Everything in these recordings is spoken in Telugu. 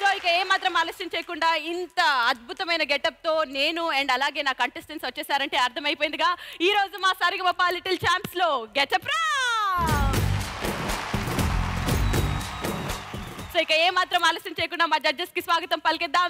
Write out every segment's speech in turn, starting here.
సో ఇక ఏమాత్రం ఆలస్యం చేయకుండా ఇంత అద్భుతమైన గెటప్ తో నేను అండ్ అలాగే నా కంటెస్టెంట్స్ వచ్చేసారంటే అర్థమైపోయిందిగా ఈ రోజు మా సరిగమప లిటిల్ ఛాంప్స్ లో గెటప్ రా. సో ఇక ఏమాత్రం ఆలస్యం చేయకుండా మా జడ్జెస్ కి స్వాగతం పలికిద్దాం.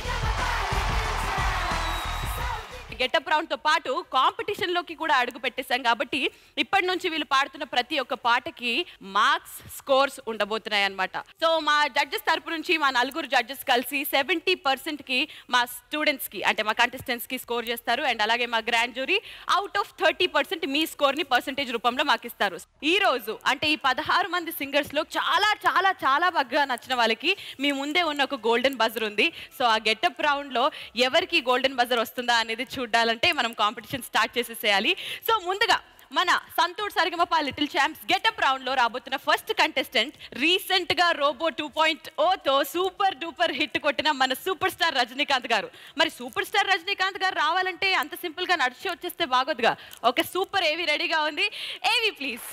గెటప్ రౌండ్ తో పాటు కాంపిటీషన్ లోకి కూడా అడుగు పెట్టేశాం కాబట్టి ఇప్పటి నుంచి వీళ్ళు పాడుతున్న ప్రతి ఒక్క పాటకి మార్క్స్ స్కోర్స్ ఉండబోతున్నాయి అన్నమాట. సో మా జడ్జెస్ తరపు నుంచి మా నలుగురు జడ్జెస్ కలిసి 70% కి మా స్టూడెంట్స్ కి అంటే మా కంటెస్టెంట్స్ కి స్కోర్ చేస్తారు అండ్ అలాగే మా గ్రాండ్ జ్యూరీ అవుట్ ఆఫ్ 30% మీ స్కోర్ ని పర్సెంటేజ్ రూపంలో మాకు ఇస్తారు. ఈ రోజు అంటే ఈ 16 మంది సింగర్స్ లో చాలా చాలా చాలా బాగా నచ్చిన వాళ్ళకి మీ ముందే ఉన్న ఒక గోల్డెన్ బజర్ ఉంది. సో ఆ గెటప్ రౌండ్ లో ఎవరికి గోల్డెన్ బజర్ వస్తుందా అనేది చూడాలంటే మనం కాంపిటీషన్ స్టార్ట్ చేసేసేయాలి. సో ముందుగా మన Santoor Sa Re Ga Ma Pa little champs getup round లో రాబోతున్న ఫస్ట్ కంటెస్టెంట్ రీసెంట్ గా రోబో 2.0 తో సూపర్ డూపర్ హిట్ కొట్టిన మన సూపర్ స్టార్ రజనీకాంత్ గారు. మరి సూపర్ స్టార్ రజనీకాంత్ గారు రావాలంటే అంత సింపుల్ గా నడిచి వచ్చేస్తే బాగోదుగా. ఓకే సూపర్ ఏవి రెడీగా ఉంది. ఏవి ప్లీజ్.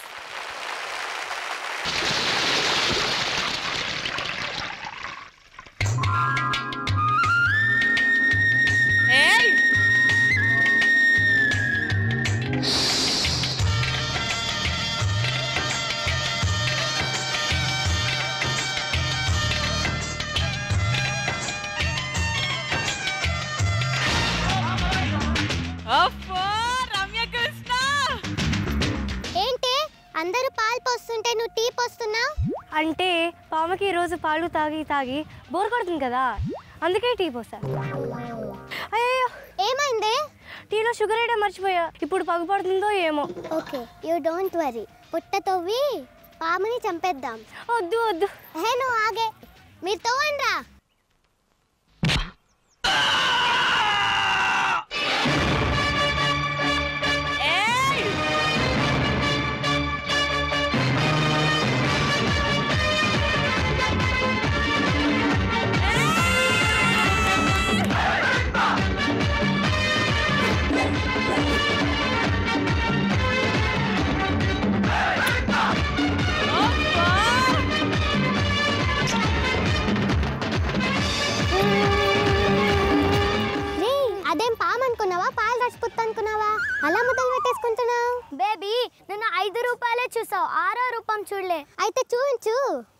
అందరూ పాలు పోస్తుంటే నువ్వు టీ పోస్తున్నావు అంటే పామకి రోజు పాలు తాగి తాగి బోర్ కొడుతుంది కదా అందుకే టీ పోస్తా. అయ్యో ఏమైంది? టీలో షుగర్ వేయడం మర్చిపోయా. ఇప్పుడు పగుపడుతుందో ఏమో. Okay you don't worry. పుట్ట తవ్వి పాముని చంపేద్దాం. వద్దు వద్దు. హే నువ్వు ఆగే. మీరు తవ్వండ్రా. అలా ముద్దలు పెట్టేసుకుంటున్నావు బేబీ. నన్ను 5 రూపాయలే చూసావు, 6వ రూపం చూడలే. అయితే చూయించు.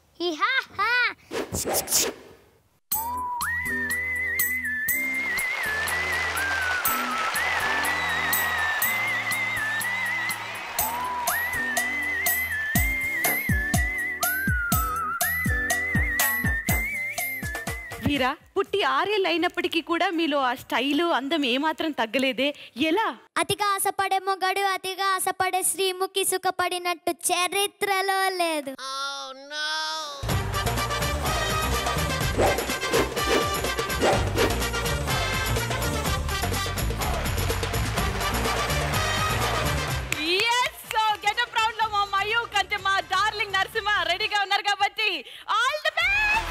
వీరా పుట్టి 6 ఏళ్ళు అయినప్పటికీ కూడా మీలో ఆ స్టైలు అందం ఏమాత్రం తగ్గలేదే, ఎలా? అతిగా ఆశపడే మొగడు అతిగా ఆశపడే శ్రీముఖి సుఖపడినట్టు చరిత్రలో లేదు. గెటప్ రౌండ్ లో మా మయూక్ అంటే మా డార్లింగ్ నరసింహ రెడీగా ఉన్నారు కాబట్టి ఆల్ ది బెస్ట్.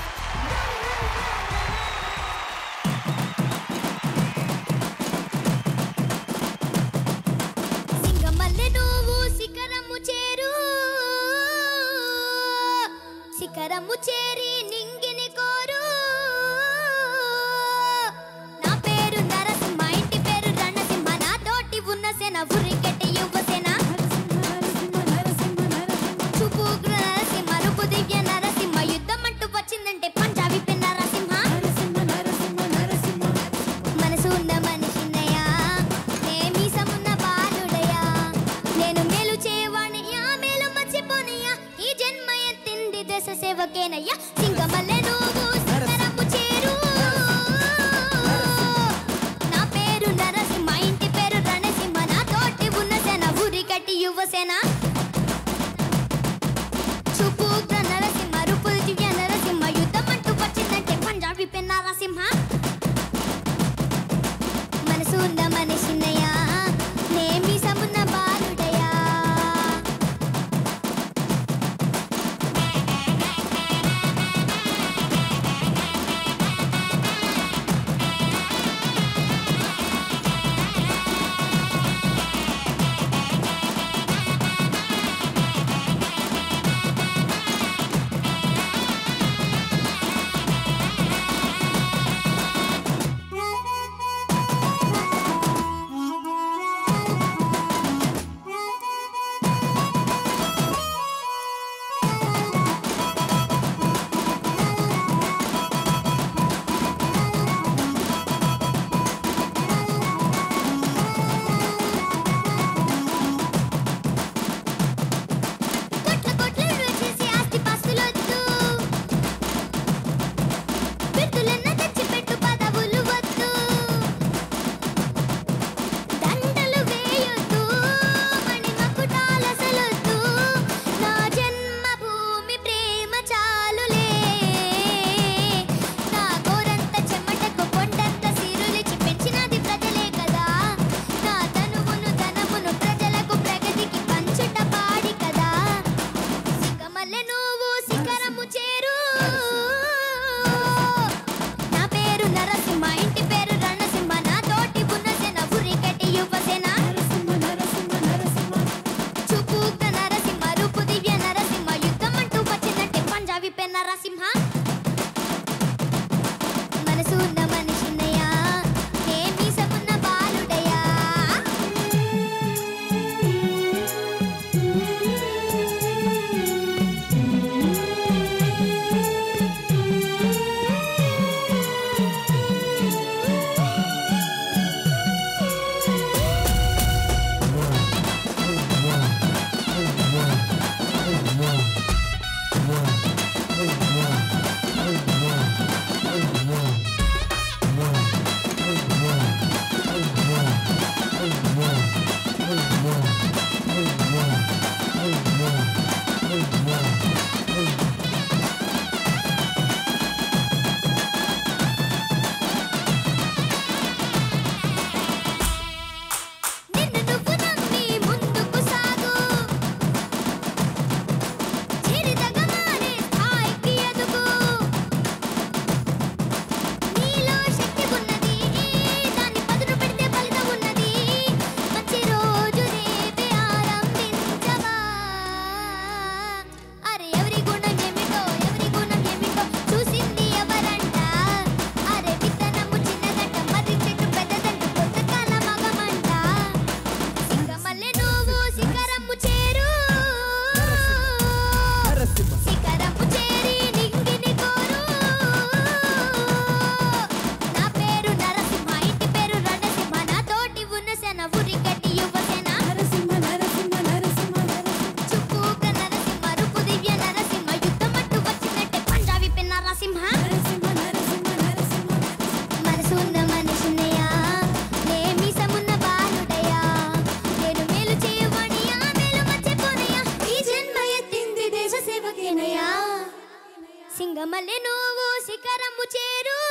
చేరు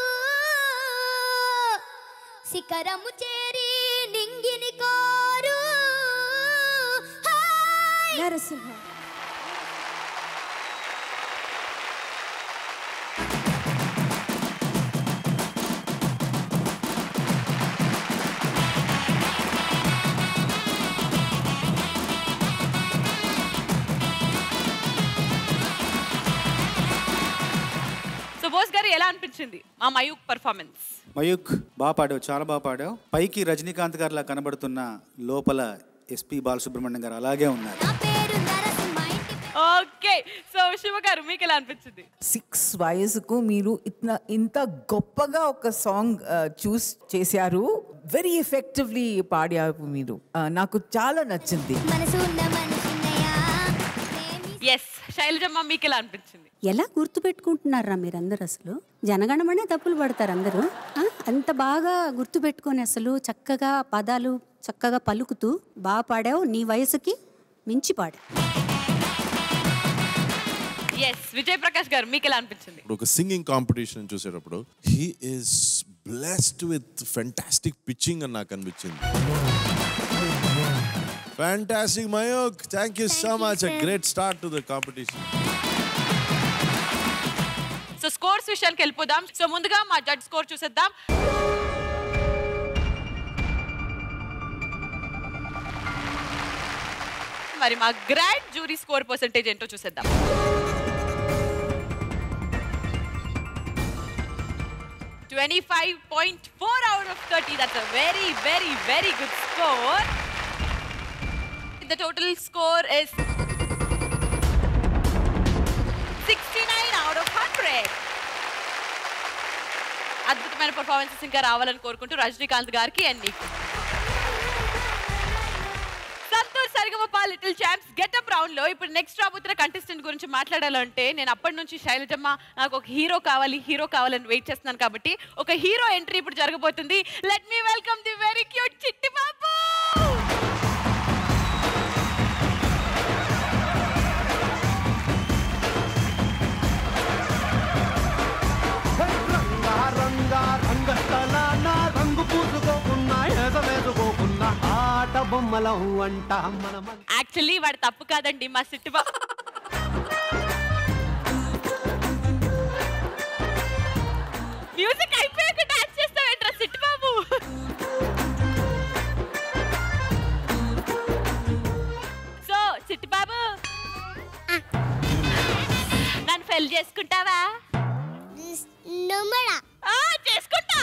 శిఖరము చేరి నింగిని కోరు నరసింహ. బోస్ గారు ఎలా అనిపించింది మా మయూక్ పర్ఫార్మెన్స్? మయూక్ బాగా పాడావు, చాలా బాగా పాడావు. పైకి రజనీకాంత్ గారిలా కనబడుతున్న లోపల ఎస్పి బాలసుబ్రహ్మణ్యం గారు అలాగే ఉన్నారు. ఓకే, సో శివ గారు మీకు ఎలా అనిపించింది? 6 వయసుకు మీరు ఇంత గొప్పగా ఒక సాంగ్ చూస్ చేశారు. వెరీ ఎఫెక్టివ్లీ పాడారు మీరు. నాకు చాలా నచ్చింది. ఎస్, శైలజమ్మ మీకు ఎలా అనిపించింది? ఎలా గుర్తుపెట్టుకుంటున్నారా మీరందరూ? అసలు జనగణమనే తప్పులు పడతారు అందరూ. అంత బాగా గుర్తుపెట్టుకొని అసలు చక్కగా పదాలు చక్కగా పలుకుతూ బాగా పాడావు. నీ వయసుకి మించి పాడావు. ఎస్, విజయ్ ప్రకాష్ గారు మీకు ఎలా అనిపించింది? ఒక సింగింగ్ కాంపిటీషన్ చూసేటప్పుడు he is blessed with fantastic pitching అని నాకు అనిపించింది. Fantastic, Mayuk. Thank you so much. A great start to the competition. So scores విషయానికి వెళ్ళిపోదాం. సో ముందుగా మా జడ్జ్ స్కోర్ చూసేద్దాం. మరి మా గ్రాండ్ జ్యూరీ స్కోర్ పర్సెంటేజ్ ఏంటో చూసేద్దాం. 25.4 out of 30. That's a very, very, very good score. The total score is 69 out of 100. అద్భుతమైన పర్ఫార్మెన్సెస్ ఇంకా రావాలని కోరుకుంటూ రజనీకాంత్ గారికి అండ్ నీకు. Santoor Sa Re Ga Ma Pa little champs getup round లో ఇప్పుడు నెక్స్ట్ రాబోతున్న కంటెస్టెంట్ గురించి మాట్లాడాలంటే నేను అప్పటి నుంచి శైలజమ్మ నాకు ఒక హీరో కావాలని వెయిట్ చేస్తున్నాను. కాబట్టి ఒక హీరో ఎంట్రీ ఇప్పుడు జరగబోతుంది. Let me welcome the very cute Chitti Babu. Actually వాడు తప్పు కాదండి, మా సిట్టి బాబు. మ్యూజిక్ అయిపోయాక డాన్స్ చేస్తావేంట్రా సిట్టి బాబు? సో సిట్టి బాబు, నన్ను పెళ్లి చేసుకుంటావా? చేసుకుంటా.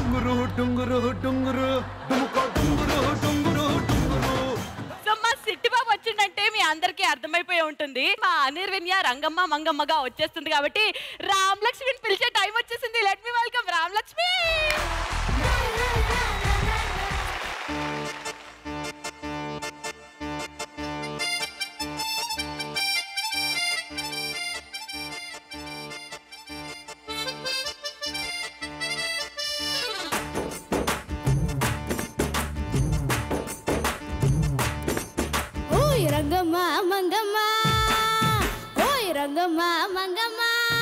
సో మా సిట్టి బాబు వచ్చిందంటే మీ అందరికీ అర్థమైపోయి ఉంటుంది, మా అనిర్విన్య రంగమ్మ మంగమ్మగా వచ్చేస్తుంది. కాబట్టి రామ్ లక్ష్మిని పిలిచే టైం వచ్చేసింది. Let me welcome Ram Lakshmi. Rangamma Mangamma, ఓయ్ రంగమ్మ మంగమ్మ,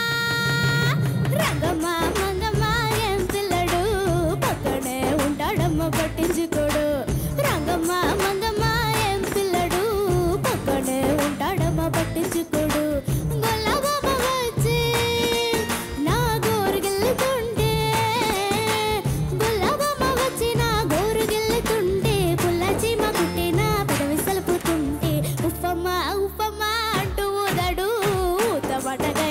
రంగమ్మ మంగమ్మ ఏం పిల్లడు పక్కనే ఉంటాడమ్మ పట్టించుకోడు. రంగమ్మ మంగమ్మ ఏం పిల్లడు పక్కనే ఉంటాడమ్మ పట్టించుకోడు. గొల్లబొమ్మ వచ్చి నా గోరుగిల్లుతుంటే, గొల్లబొమ్మ వచ్చి నా గోరుగిల్లుతుంటే, పుల్ల చీమ కుట్టిన పెదవి సలుపుతుంటే, ఉప్పమ్మ ఉప్పమ్మ అంటూ ఊదడు ఊతబడగా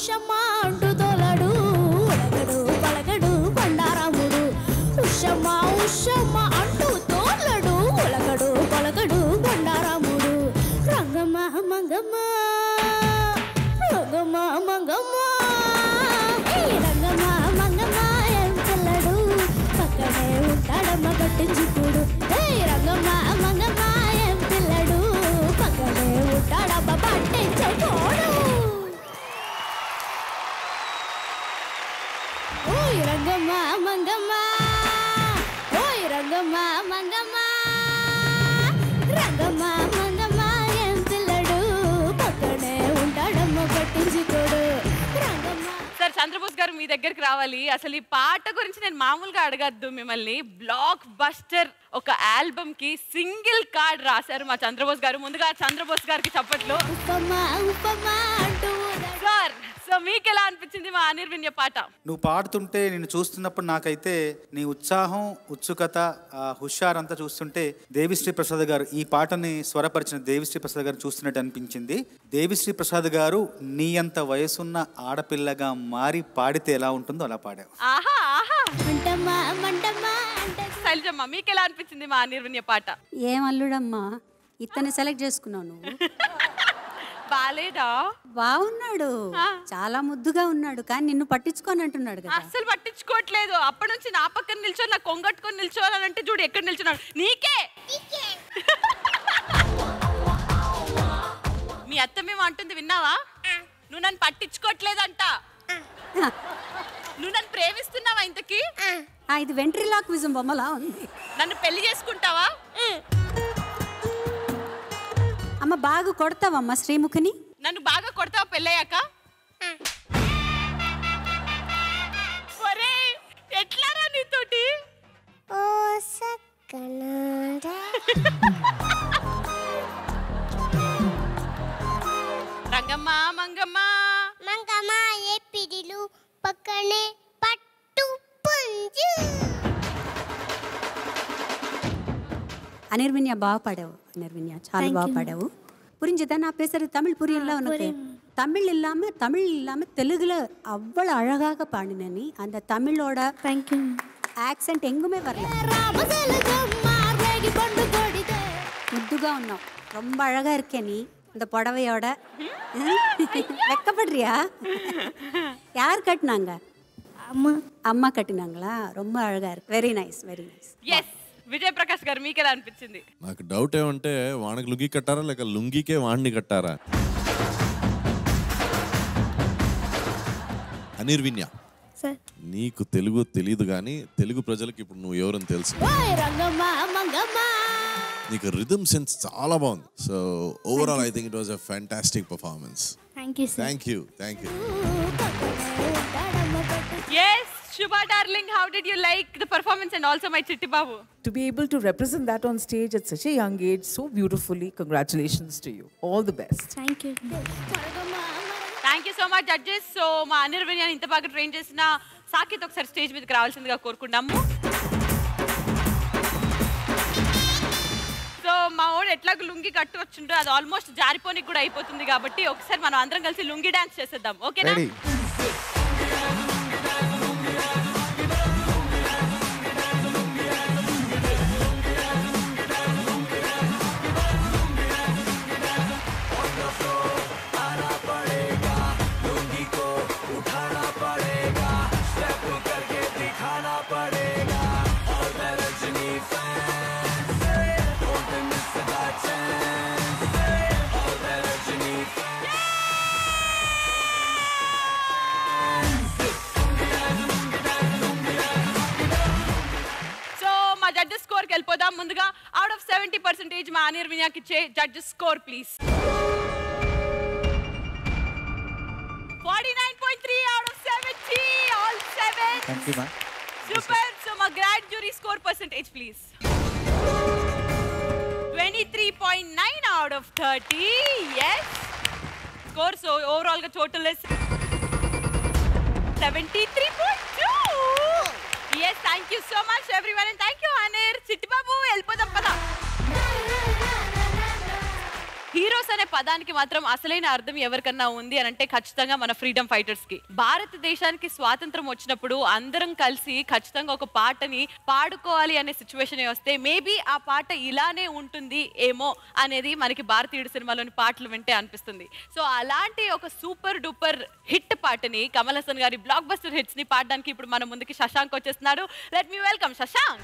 ఉషమ్మ అంటూ తోలడు ఉలగడు పలగడు బండారాముడు ఉషమ్మ ఉషమ్మ అంటూ తోలడు ఉలగడు పలగడు బండారాముడు రంగమ్మ మంగమ్మ రంగమ్మ మంగమ్మ రంగమ్మ మంగమ్మ ఏం పిల్లడు పక్కనే ఉంటాడమ్మ పట్టించుకోడు రంగమ్మ మంగమ్మ ఏం పిల్లడు పక్కనే ఉంటాడమ్మ పట్టించుకోడు ఓయ్ రంగమ్మ మంగమ్మ ఓయ్ రంగమ్మ మంగమ్మ రంగమ్మ మంగమ్మ ఏం పిల్లడు పక్కనే ఉంటాడమ్మ పట్టించుకోడు రంగమ్మ. సార్ చంద్రబోస్ గారు మీ దగ్గరికి రావాలి. అసలు ఈ పాట గురించి నేను మామూలుగా అడగద్దు మిమ్మల్ని. బ్లాక్ బస్టర్ ఒక ఆల్బమ్ కి సింగిల్ కార్డ్ రాశారు మా చంద్రబోస్ గారు. ముందుగా చంద్రబోస్ గారికి చప్పట్లు. సార్ సో మీకు ఎలా అనిపించింది మా అనిర్విన్య పాట? నువ్వు పాడుతుంటే నేను చూస్తున్నప్పుడు నాకైతే నీ ఉత్సాహం, ఉత్సుకత, హుషార్ అంతా చూస్తుంటే దేవిశ్రీ ప్రసాద్ గారు ఈ పాటని స్వరపరిచిన దేవిశ్రీ ప్రసాద్ గారు చూస్తున్నట్టు అనిపించింది. దేవిశ్రీ ప్రసాద్ గారు నీ అంత వయసున్న ఆడపిల్లగా మారి పాడితే ఎలా ఉంటుందో అలా పాడావు. ఆహా ఆహా. శైలజమ్మ మీకు ఎలా అనిపించింది మా అనిర్విన్య పాట? ఏం అల్లుడమ్మా ఇతన్ని సెలెక్ట్ చేసుకున్నావు నువ్వు? బాలేదా? బాగున్నాడు, చాలా ముద్దుగా ఉన్నాడు, కానీ నిన్ను పట్టించుకొని అంటున్నాడు కదా. అస్సలు పట్టించుకోవట్లేదు. అప్పటి నుంచి నా పక్కన నిల్చొని నా కొంగట్టుకొని నిల్చోవాలంటే చూడు ఎక్కడ నిల్చున్నాడు. నీకే మీ అత్త మేము అంటుంది విన్నావా? నువ్వు నన్ను పట్టించుకోవట్లేదంట. నువ్వు నన్ను ప్రేమిస్తున్నావా ఇంతకీ? ఇది వెంట్రిలాక్విజం బొమ్మలా ఉంది. నన్ను పెళ్లి చేసుకుంటావా? అమ్మ బాగా కొడతావమ్మా శ్రీముఖిని? నన్ను బాగా కొడతావా పెళ్ళయ్యాక? ఎట్లారా నీతోటి? ఓ సక్కనాడా రంగమ్మ మంగమ్మ మంగమ్మ ఏ పిడిలు పక్కనే పట్టు పుంజు. அனிர்வின்யா బాగా పాడావు. அனிர்வின்யா చాలా బాగా పాడావు. புரிஞ்சுதா? நான் பேசுறது தமிழ் புரியல உனக்கு? தமிழ் இல்லாம தெலுங்குல அவ்வளவு அழகாக பாடின நீ. அந்த தமிழோட ஆக்சென்ட் எங்குமே வரல. முத்துగా ఉన్నావు, ரொம்ப அழகா இருக்கே நீ இந்த புடவையோட. வெக்கப்படுறியா? யார் கட்டினாங்க? అమ్మ కట్టినాங்களா? ரொம்ப అழகா இருக்கு. Very nice, very nice. yes Vijay Prakash గారు మీకు ఎలా అనిపించింది? నాకు డౌట్ ఏమంటే వానికి లుంగి కట్టారా లేక లుంగికే వాణ్ణి కట్టారా? అనిర్విన్య నీకు తెలుగు తెలీదు కానీ తెలుగు ప్రజలకు ఇప్పుడు నువ్వు ఎవరని తెలుసు. నీకు రిథమ్ సెన్స్ చాలా బాగుంది. So overall I think it was a fantastic performance. Thank you. yes Shubha darling, how did you like the performance and also my Chitti Babu? To be able to represent that on stage at such a young age so beautifully, congratulations to you. All the best. Thank you so much judges. So మా అనిర్విన్యాని ఇంత బాగా ట్రైన్ చేసిన సాకేత్ ఒకసారి స్టేజ్ మీదకి రావాల్సిందిగా కోరుకుంటాము. సో మా వాడు ఎట్లాగో లుంగి కట్టు వచ్చిండో అది ఆల్మోస్ట్ జారిపోనికి కూడా అయిపోతుంది కాబట్టి ఒకసారి మనం అందరం కలిసి లుంగి డాన్స్ చేసేద్దాం. ఓకేనా? జడ్జెస్ స్కోర్ కి వెళ్ళిపోదాం. ముందుగా అవుట్ ఆఫ్ 70% మా అనిర్విన్యాకి ఇచ్చే judges score please. 49.3 out of 70, all 7. Thank you ma. Super. So my grand jury score percentage please. 23.9 out of 30. Yes. Score so overall ga total is 73.2. Yes, thank you so much everyone and thank you Anir. Chitti Babu helpodam pada. Heroes అనే పదానికి మాత్రం అసలైన అర్థం ఎవరికన్నా ఉంది అని అంటే ఖచ్చితంగా మన ఫ్రీడమ్ ఫైటర్స్ కి. భారతదేశానికి స్వాతంత్రం వచ్చినప్పుడు అందరం కలిసి ఖచ్చితంగా ఒక పాటని పాడుకోవాలి అనే సిచ్యువేషన్ వస్తే మేబీ ఆ పాట ఇలానే ఉంటుంది ఏమో అనేది మనకి భారతీయుడు సినిమాలోని పాటలు వింటే అనిపిస్తుంది. సో అలాంటి ఒక సూపర్ డూపర్ హిట్ పాటని కమల్ హాసన్ గారి బ్లాక్ బస్టర్ హిట్స్ ని పాడడానికి ఇప్పుడు మన ముందుకి శశాంక్ వచ్చేస్తున్నాడు. Let me welcome Shashank.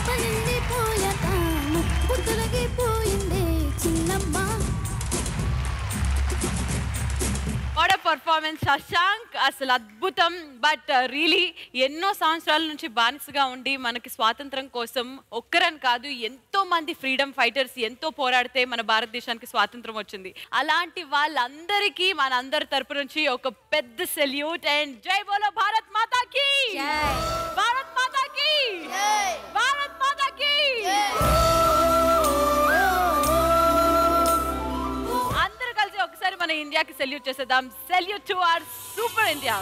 What a performance Shashank, అసలు అద్భుతం. బట్ రియలీ ఎన్నో సంవత్సరాల నుంచి బానిసగా ఉండి మనకి స్వాతంత్రం కోసం ఒక్కరని కాదు ఎంతో మంది ఫ్రీడమ్ ఫైటర్స్ ఎంతో పోరాడితే మన భారతదేశానికి స్వాతంత్రం వచ్చింది. అలాంటి వాళ్ళందరికీ మన అందరి తరపు నుంచి ఒక పెద్ద సెల్యూట్ అండ్ జై బోలో భారత్ మాతాకి, భారత్ మాతాకి, భారత్ మాతాకి. ఒకసారి మన ఇండియాకి సెల్యూట్ చేసేద్దాం. Salute to our super India.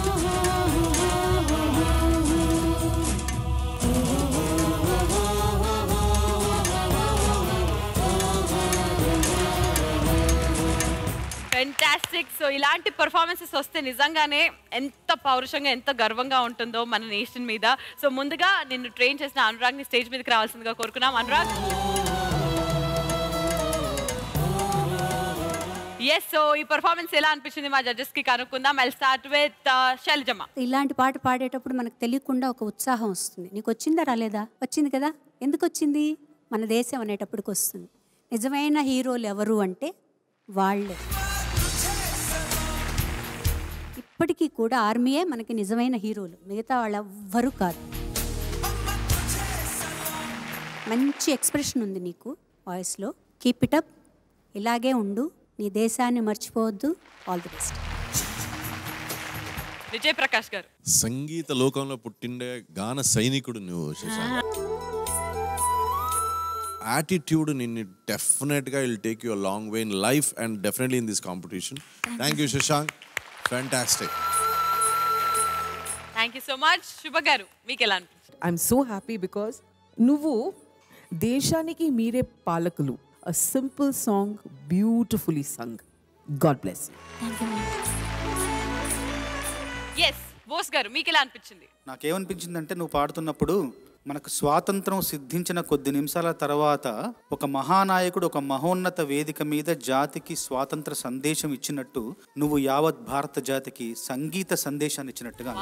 Fantastic. So ఇలాంటి పర్ఫార్మెన్సెస్ వస్తే నిజంగానే ఎంత పౌరుషంగా ఎంత గర్వంగా ఉంటుందో మన నేషన్ మీద. సో ముందుగా నిన్ను ట్రైన్ చేసిన అనురాగ్ని స్టేజ్ మీదకి రావాల్సిందిగా కోరుకున్నాం. అనురాగ్. ఎస్, సో ఈ పర్ఫార్మెన్స్ ఎలా అనిపించింది మా జడ్జెస్ కి కనుక్కుందాం. ఐ స్టార్ట్ విత్ శైలజమ్మ. ఇలాంటి పాట పాడేటప్పుడు మనకు తెలియకుండా ఒక ఉత్సాహం వస్తుంది. నీకు వచ్చిందా రాలేదా? వచ్చింది కదా. ఎందుకు వచ్చింది? మన దేశం అనేటప్పటికి వస్తుంది. నిజమైన హీరోలు ఎవరు అంటే వాళ్ళే. ఇప్పటికీ కూడా ఆర్మీయే మనకి నిజమైన హీరోలు, మిగతా వాళ్ళు ఎవ్వరూ కాదు. మంచి ఎక్స్ప్రెషన్ ఉంది నీకు వాయిస్లో. కీప్ ఇట్ అప్, ఇలాగే ఉండు, నీ దేశాన్ని మర్చిపోవద్దు. All the best. Vijay Prakash గారు. సంగీత లోకంలో పుట్టిండే గాన సైనికుడు నువ్వు శశాంక్. యాటిట్యూడ్ నిన్ను డెఫినెట్గా will take you a long way in life and definitely in this competition. Thank you Shashank, fantastic. Thank you so much. Shubha గారు, మీకు ఎలా అనిపించింది? ఐఎమ్ సో హ్యాపీ బికాస్ నువ్వు దేశానికి మీరే పాలకులు. A simple song, beautifully sung. God bless you. Yes, Bose గారు, మీకు ఎలా అనిపించింది? నాకేమనిపించిందంటే నువ్వు పాడుతున్నప్పుడు మనకు స్వాతంత్రం సిద్ధించిన కొద్ది నిమిషాల తర్వాత ఒక మహానాయకుడు ఒక మహోన్నత వేదిక మీద జాతికి స్వాతంత్ర సందేశం ఇచ్చినట్టు నువ్వు యావత్ భారత జాతికి సంగీత సందేశాన్ని ఇచ్చినట్టుగా.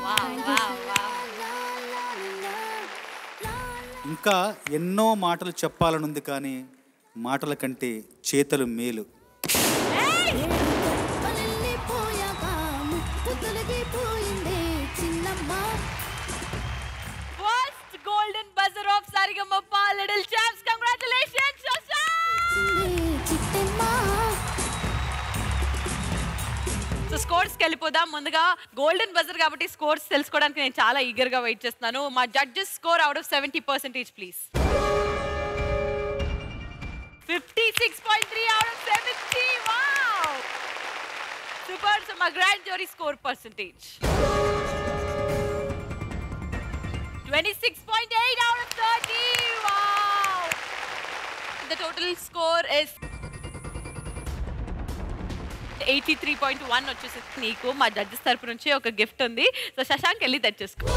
ఇంకా ఎన్నో మాటలు చెప్పాలనుంది కానీ మాటల కంటే చేతలు మేలు. First golden buzzer of Saregamapa little champs. Congratulations so స్కోర్స్కి వెళ్ళిపోదాం. ముందుగా గోల్డెన్ బజర్ కాబట్టి స్కోర్స్ తెలుసుకోవడానికి నేను చాలా ఈగర్గా వెయిట్ చేస్తున్నాను. మా judges score out of 70% please. 56.3 out of 70. Wow! Super. So my grand jury score percentage 26.8 out of 30. Wow! The total score is 83.1 వచ్చేసి నీకు మా జడ్జెస్ తరపు నుంచి ఒక గిఫ్ట్ ఉంది. సో శశాంక్ వెళ్ళి తెచ్చేసుకో.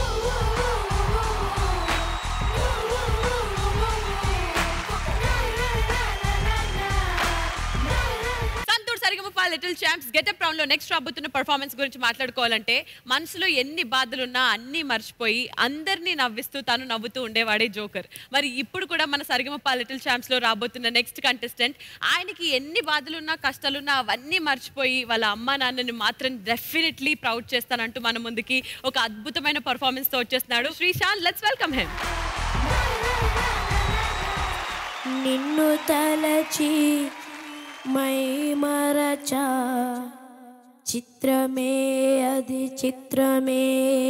Saregamapa little champs getup round లో నెక్స్ట్ రాబోతున్న పర్ఫార్మెన్స్ గురించి మాట్లాడుకోవాలంటే మనసులో ఎన్ని బాధలున్నా అన్ని మర్చిపోయి అందరినీ నవ్విస్తూ తను నవ్వుతూ ఉండేవాడే జోకర్. మరి ఇప్పుడు కూడా మన Saregamapa లిటిల్ చాంప్స్ లో రాబోతున్న నెక్స్ట్ కంటెస్టెంట్ ఆయనకి ఎన్ని బాధలున్నా కష్టాలున్నా అవన్నీ మర్చిపోయి వాళ్ళ అమ్మా నాన్నని మాత్రం డెఫినెట్లీ ప్రౌడ్ చేస్తానంటూ మన ముందుకి ఒక అద్భుతమైన పర్ఫార్మెన్స్ తో వచ్చేస్తున్నాడు శ్రీశాంత్. Let's welcome him. నిన్ను తలచి మై మరచా చిత్రమే అది చిత్రమే,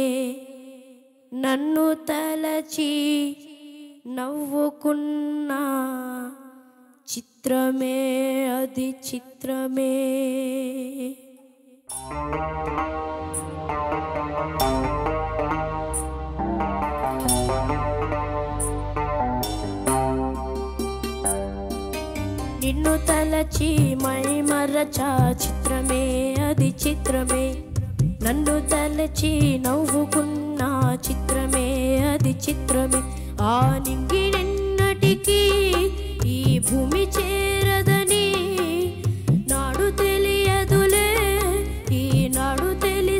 నన్ను తలచి నవ్వుకున్నా చిత్రమే అది చిత్రమే. నిన్ను తలచి మై మరచా చిత్రమే అది చిత్రమే, నన్ను తలచి నవ్వుకున్నా చిత్రమే అది చిత్రమే. ఆ నింగినెన్నటికీ ఈ భూమి చేరదని నాడు తెలియదులే, ఈనాడు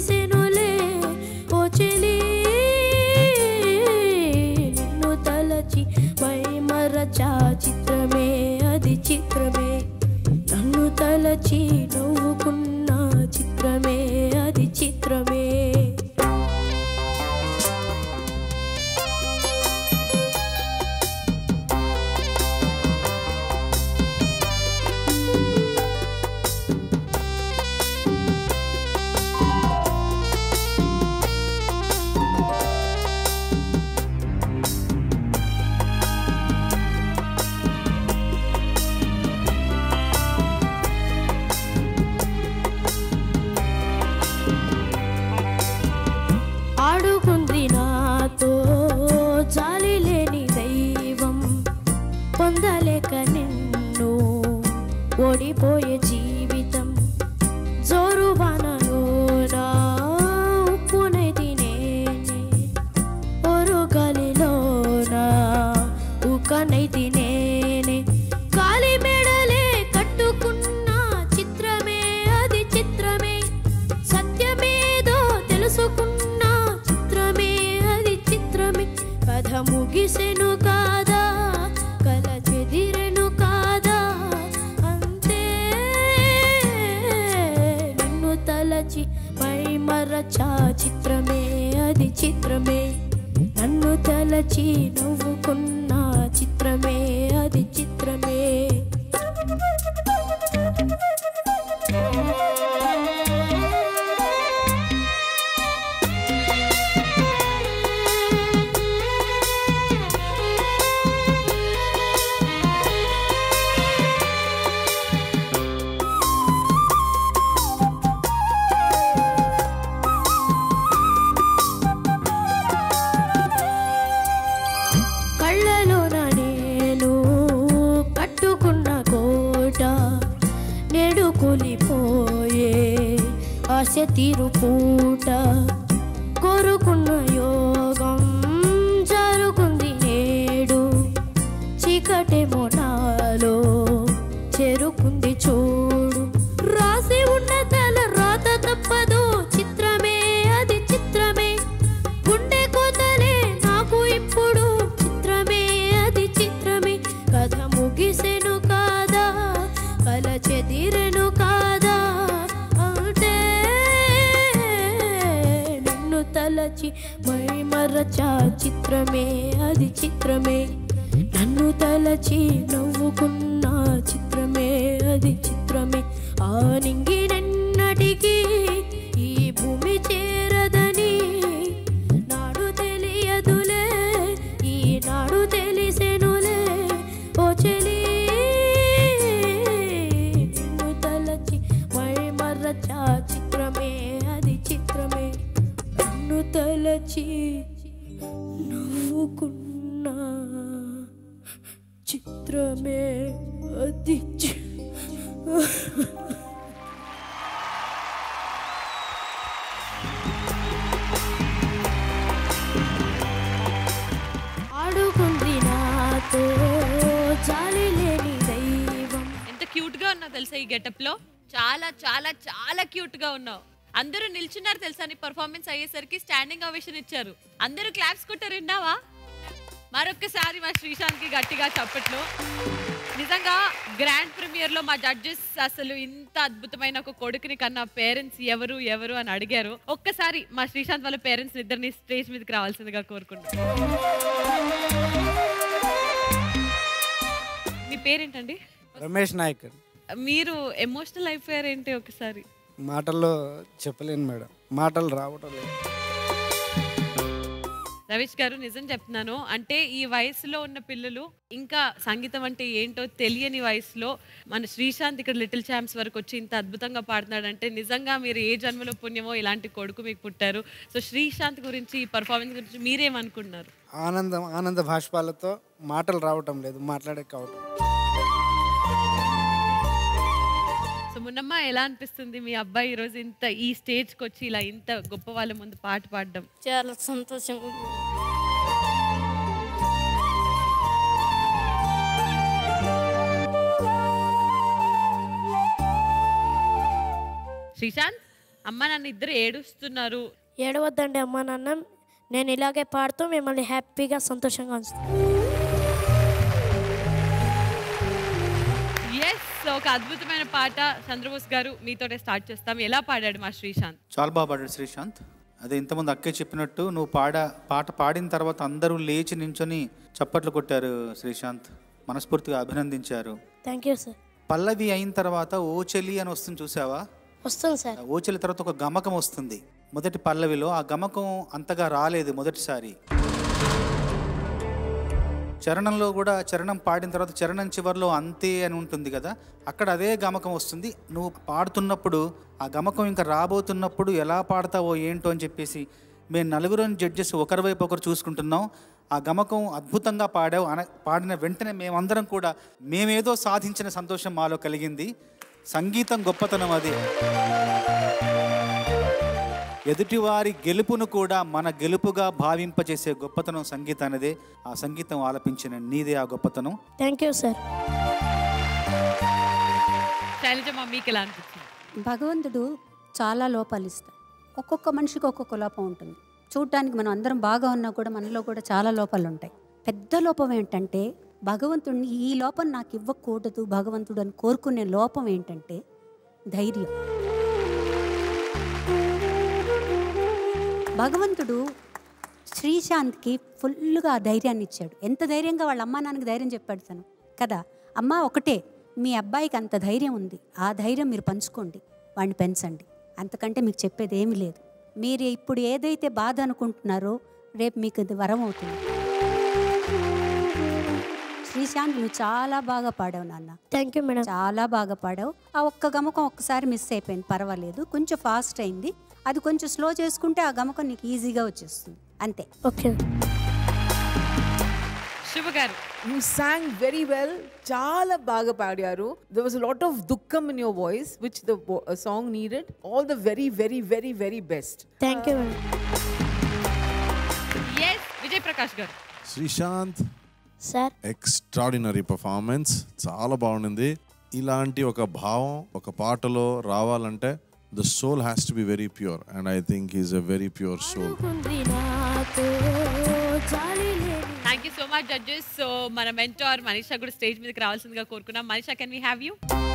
తెలిసెనులే ఓ చెలి. నిన్ను తలచి తలచి నవ్వుకున్న చిత్రమే అది చిత్రమే. ఆడుకుంది నాతో జాలి లేని దైవం, పొందలేక నిన్ను ఓడిపోయే జీవితం. జోరు వానలోనా ఉప్పునైతి నేనే, ఒరుగాలిలోనా ఉక్కనైతి నేనే. కాలి మెడలే కట్టుకున్న చిత్రమే అది చిత్రమే. సత్యమేదో తెలుసుకున్న చిత్రమే అది చిత్రమే. కథ ముగిసెను కాదా, కల చెదిరెను కాదా, అంతే. నిన్ను తలచి మై మరచా చిత్రమే అది చిత్రమే. నన్ను తలచి నవ్వుకున్న చిత్రమే అది చిత్రమే. కళ్ళలోన నేను కట్టుకున్న కోట నేడు కూలిపోయే ఆశ తీరు పూట. కోరుకున్న యోగం జరుగుంది నేడు, చీకటేమో నాలో చేరుకుంది చూడు. రాసి ఉన్న తల రాత తప్పదు చిత్రమే అది చిత్రమే. గుండె కోతలే నాకు ఇప్పుడు చిత్రమే అది చిత్రమే. కథ ముగిసెను కాదా, కల చెదిరెను కాదా, అంటే. నిన్ను తలచి మై మరచా చిత్రమే అది చిత్రమే. నన్ను తలచి నవ్వుకున్న చిత్రమే అది చిత్రమే. ఆ నింగినెన్నటికీ ఈ భూమి చేరదని నాడు తెలియదులే, ఈనాడు తెలిసెనులే ఓ చెలి. నిన్ను తలచి మై మరచా చిత్రమే అది చిత్రమే. నన్ను తలచి నవ్వుకున్న చిత్రమే అది ఆడుకుంది నాతో జాలి లేని దైవం. ఎంత క్యూట్ గా ఉన్నావు తెలుసా ఈ గెటప్ లో. చాలా చాలా చాలా క్యూట్ గా ఉన్నావు. అందరూ నిల్చున్నారు తెలుసా, నీ పర్ఫార్మెన్స్ అయ్యేసరికి స్టాండింగ్ ఓవేషన్ ఇచ్చారు. అందరూ క్లాప్స్ కొట్టారు, విన్నావా? మరొక్కసారి మా శ్రీశాంత్ కి గట్టిగా చప్పట్లు. నిజంగా గ్రాండ్ ప్రీమియర్ లో మా జడ్జెస్ అసలు ఇంత అద్భుతమైన ఒక కొడుకుని కన్నా పేరెంట్స్ ఎవరు ఎవరు అని అడిగారు. ఒక్కసారి మా శ్రీశాంత్ వాళ్ళ పేరెంట్స్ ఇద్దరిని స్టేజ్ మీదకి రావాల్సిందిగా కోరుకుంటున్నాను. మీ పేరేంటండి? రమేష్ నాయక్. మీరు ఎమోషనల్ అయిపోయారు ఏంటి? ఒకసారి మాటల్లో చెప్పలేను మేడం, మాటలు రావటం లేదు. రమేష్ గారు, నిజం చెప్తున్నాను, అంటే ఈ వయసులో ఉన్న పిల్లలు ఇంకా సంగీతం అంటే ఏంటో తెలియని వయసులో మన శ్రీశాంత్ ఇక్కడ లిటిల్ ఛాంప్స్ వరకు వచ్చి ఇంత అద్భుతంగా పాడుతున్నాడంటే నిజంగా మీరు ఏ జన్మలో పుణ్యమో ఇలాంటి కొడుకు మీకు పుట్టారు. సో శ్రీశాంత్ గురించి, ఈ పర్ఫార్మెన్స్ గురించి మీరేమనుకుంటున్నారు? ఆనంద భాష్పాలతో మాటలు రావటం లేదు, మాట్లాడే కావటం. సో మున్నమ్మ, ఎలా అనిపిస్తుంది మీ అబ్బాయి ఈరోజు ఇంత ఈ స్టేజ్కి వచ్చి ఇలా ఇంత గొప్ప వాళ్ళ ముందు పాట పాడడం? చాలా సంతోషంగా. శ్రీశాంత్, అమ్మ నాన్న ఇద్దరు ఏడుస్తున్నారు. ఏడవద్దండి అమ్మ నాన్న, నేను ఇలాగే పాడుతూ మిమ్మల్ని హ్యాపీగా సంతోషంగా ఉంచుతాను. ఎస్, ఒక అద్భుతమైన పాట చంద్రబోస్ గారు మీతోనే స్టార్ట్ చేస్తాం. ఎలా పాడాడు మా శ్రీశాంత్? చాలా బాగా పాడాడు శ్రీశాంత్. అదే ఇంతకుముందు అక్కే చెప్పినట్టు నువ్వు పాట పాడిన తర్వాత అందరూ లేచి నించొని చప్పట్లు కొట్టారు శ్రీశాంత్, మనస్ఫూర్తిగా అభినందించారు. Thank you sir. పల్లవి అయిన తర్వాత ఓచెలి అని వస్తుంది, చూసావా? వస్తుంది సార్. ఓచెలి తర్వాత ఒక గమకం వస్తుంది మొదటి పల్లవిలో. ఆ గమకం అంతగా రాలేదు మొదటిసారి. చరణంలో కూడా చరణం పాడిన తర్వాత చరణం చివరిలో అంతే అని ఉంటుంది కదా, అక్కడ అదే గమకం వస్తుంది. నువ్వు పాడుతున్నప్పుడు ఆ గమకం ఇంకా రాబోతున్నప్పుడు ఎలా పాడతావో ఏంటో అని చెప్పేసి మేము నలుగురు జడ్జెస్ ఒకరి వైపు ఒకరు చూసుకుంటున్నాం. ఆ గమకం అద్భుతంగా పాడావు. పాడిన వెంటనే మేమందరం కూడా మేమేదో సాధించిన సంతోషం మాలో కలిగింది. సంగీతం గొప్పతనం అది. ఎదుటివారి గెలుపును కూడా మన గెలుపుగా భావింపచేసే గొప్పతనం సంగీతానిదే. ఆ సంగీతం ఆలపించిన నీదే ఆ గొప్పతనం. Thank you sir. శైలజమ్మ, మీకు ఎలా అనిపించింది? భగవంతుడు చాలా లోపాలు ఇస్తాడు. ఒక్కొక్క మనిషికి ఒక్కొక్క లోపం ఉంటుంది. చూడటానికి మనం అందరం బాగా ఉన్నా కూడా మనలో కూడా చాలా లోపాలు ఉంటాయి. పెద్ద లోపం ఏంటంటే భగవంతుడిని ఈ లోపం నాకు ఇవ్వకూడదు భగవంతుడు అని కోరుకునే లోపం ఏంటంటే ధైర్యం. భగవంతుడు శ్రీశాంత్కి ఫుల్గా ఆ ధైర్యాన్ని ఇచ్చాడు. ఎంత ధైర్యంగా వాళ్ళ అమ్మా నాన్నకి ధైర్యం చెప్పాడు తను కదా. అమ్మ ఒకటే, మీ అబ్బాయికి అంత ధైర్యం ఉంది, ఆ ధైర్యం మీరు పంచుకోండి, వాడిని పెంచండి, అంతకంటే మీకు చెప్పేది ఏమీ లేదు. మీరు ఇప్పుడు ఏదైతే బాధ అనుకుంటున్నారో రేపు మీకు ఇది వరం అవుతుంది. శ్రీశాంత్, నువ్వు చాలా బాగా పాడావు నాన్న. Thank you madam. చాలా బాగా పాడావు. ఆ ఒక్క గమకం ఒక్కసారి మిస్ అయిపోయింది, పర్వాలేదు, కొంచెం ఫాస్ట్ అయింది. అది కొంచెం స్లో చేసుకుంటే ఆ గమకం నీకు ఈజీగా వచ్చేస్తుంది, అంతే. ఓకే. శుభ గారు, You sang very well. Chala baga paadyaru. There was a lot of dukkam in your voice, which the song needed. All the very, very, very, very best. Thank you madam. yes, Vijay Prakash గారు. శ్రీశాంత్ సార్, ఎక్స్ట్రాడినరీ పర్ఫార్మెన్స్, చాలా బాగుంది. ఇలాంటి ఒక భావం ఒక పాటలో రావాలంటే the soul has to be very pure, and I think he's a very pure soul. Thank you so much judges. So మన మెంటార్ మనీషా కూడా స్టేజ్ మీదకి రావాల్సిందిగా కోరుకున్నాం. Manisha, can we have you?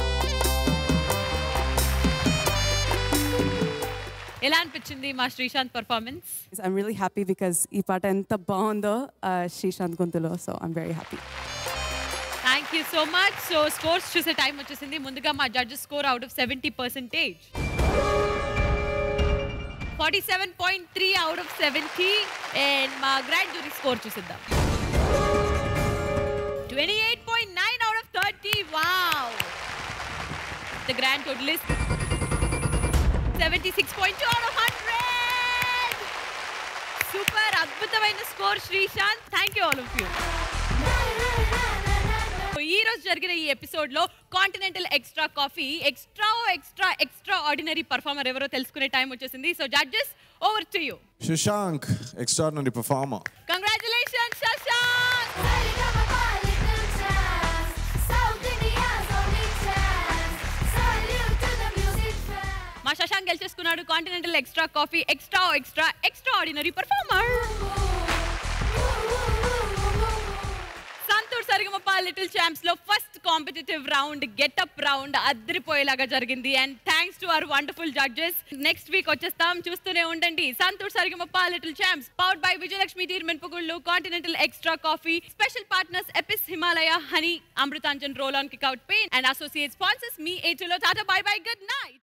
ఎలా అనిపించింది మా Srishanth performance? I'm really happy because ఈ పాట ఎంత బాగుందో శ్రీశాంత్ గొంతులో. So I'm very happy. Thank you so much. So scores చూసే టైం వచ్చేసింది. ముందుగా మా judges score out of 70%. 47.3 out of 70. And మా గ్రాండ్ జ్యూరీ స్కోర్ చూసిద్దాం. 28.9 out of 30. Wow! The grand total is 76.2 out of 100. Super, అద్భుతమైన score Srishanth. Thank you all of you. ఈ రోజు జరిగిన ఈ ఎపిసోడ్ లో continental extra coffee extraordinary performer ఎవరో తెలుసుకునే టైం వచ్చేసింది. So judges, over to you. Shashank, extraordinary performer. Congratulations Shashank. మా శశాంక్ గెలిచేసుకున్నాడు continental extra coffee extraordinary performer. Saregamapa little champs లో first competitive round getup round అద్దరిపోయేలాగా జరిగింది. And thanks to our wonderful judges. Next week వచ్చేస్తాం, చూస్తూనే ఉండండి. Santoor Sa Re Ga Ma Pa little champs powered by Vijayalakshmi టీర్ మెన్పుగుళ్ళు, continental extra coffee, special partners Apis Himalaya honey, Amrutanjan roll on kick out pain, and associate sponsors మీ ఏటులో. Ta-ta, bye by, good night.